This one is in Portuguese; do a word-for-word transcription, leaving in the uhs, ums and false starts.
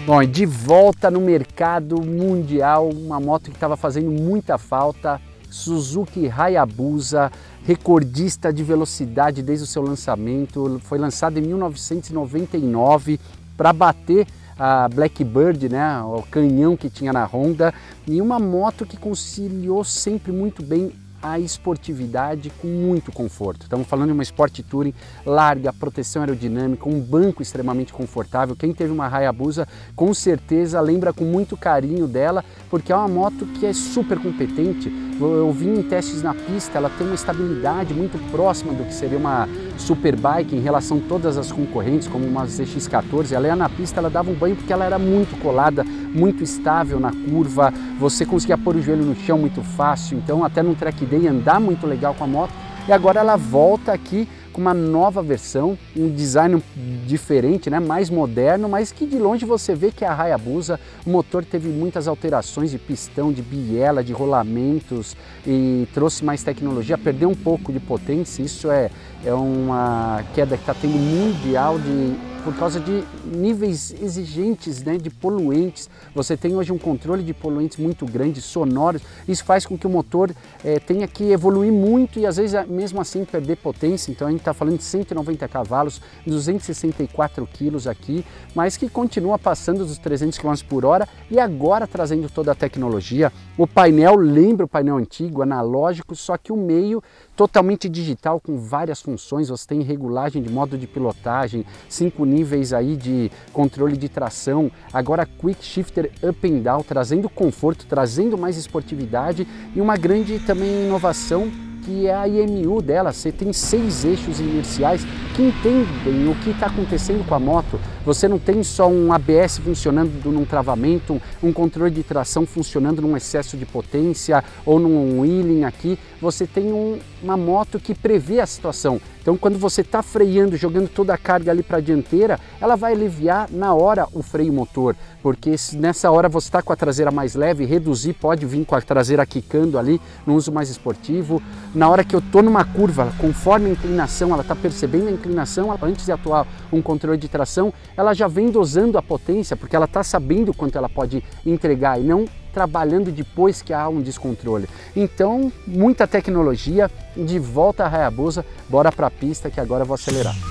Bom, e de volta no mercado mundial, uma moto que estava fazendo muita falta, Suzuki Hayabusa, recordista de velocidade desde o seu lançamento, foi lançado em mil novecentos e noventa e nove para bater a Blackbird, né, o canhão que tinha na Honda, e uma moto que conciliou sempre muito bem a esportividade com muito conforto. Estamos falando de uma Sport Touring larga, proteção aerodinâmica, um banco extremamente confortável. Quem teve uma Hayabusa com certeza lembra com muito carinho dela, porque é uma moto que é super competente. Eu vi em testes na pista, ela tem uma estabilidade muito próxima do que seria uma Superbike em relação a todas as concorrentes, como uma Z X quatorze. Ela ia na pista, ela dava um banho porque ela era muito colada, muito estável na curva, você conseguia pôr o joelho no chão muito fácil, então até num track day andar muito legal com a moto. E agora ela volta aqui com uma nova versão, um design diferente, né, mais moderno, mas que de longe você vê que é a Hayabusa. O motor teve muitas alterações de pistão, de biela, de rolamentos e trouxe mais tecnologia, perdeu um pouco de potência. Isso é, é uma queda que está tendo mundial de por causa de níveis exigentes, né, de poluentes. Você tem hoje um controle de poluentes muito grande, sonoros. Isso faz com que o motor é, tenha que evoluir muito e às vezes mesmo assim perder potência. Então a gente está falando de cento e noventa cavalos, duzentos e sessenta e quatro quilos aqui, mas que continua passando dos trezentos quilômetros por hora e agora trazendo toda a tecnologia. O painel lembra o painel antigo, analógico, só que o meio totalmente digital com várias funções. Você tem regulagem de modo de pilotagem, cinco níveis aí de controle de tração, agora Quick Shifter Up and Down, trazendo conforto, trazendo mais esportividade e uma grande também inovação que é a I M U dela. Você tem seis eixos inerciais que entendem o que está acontecendo com a moto. Você não tem só um A B S funcionando num travamento, um controle de tração funcionando num excesso de potência ou num wheeling aqui. Você tem um, uma moto que prevê a situação. Então quando você está freando, jogando toda a carga ali para a dianteira, ela vai aliviar na hora o freio motor, porque se nessa hora você está com a traseira mais leve, reduzir pode vir com a traseira quicando ali, no uso mais esportivo. Na hora que eu estou numa curva, conforme a inclinação, ela está percebendo a inclinação, antes de atuar um controle de tração, ela já vem dosando a potência, porque ela está sabendo quanto ela pode entregar e não trabalhando depois que há um descontrole. Então, muita tecnologia, de volta à Hayabusa, bora para a pista que agora eu vou acelerar.